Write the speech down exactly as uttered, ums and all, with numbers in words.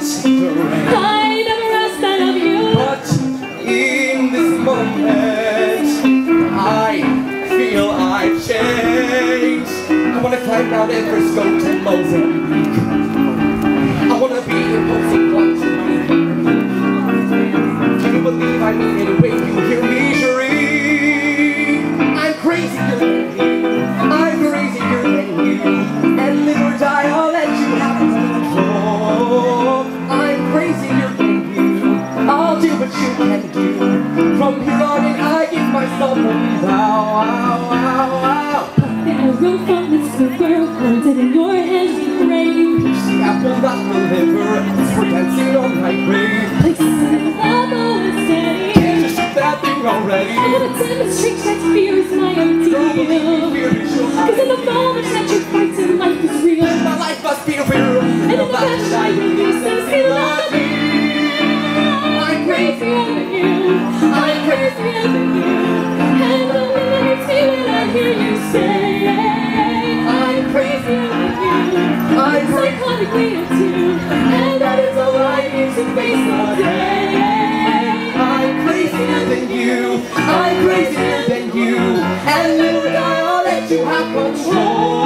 the rain. I never asked I love you, but in this moment I feel I've changed. I wanna climb Mount Everest, go to Mozambique. I wanna be in Posey Blunt. Can you believe I mean it when you hear me shriek? I'm crazier than you, I'm crazier than you, and live or die, I'll let you have control. I'm crazier than you, I'll do what you can do. From here on in, I give myself a vow. Ow, ow, ow. the arrow from this river, planted in your hands we crave. The apple that will liver, as we're dancing on my grave. Places in love always steady. Can't you shoot that thing already? I wanna demonstrate that fear is my ideal. Cause in the moment that you fight in life is real. My life must be real. And in the passion I release and see love you. I'm crazier than you, I'm crazier than you, and the wind hits me when I hear you say I'm crazier than you, I'm psychotically attuned, and that is all I need to face all day. I'm crazier than you, I'm crazier than you, and live or die, I'll let you have control.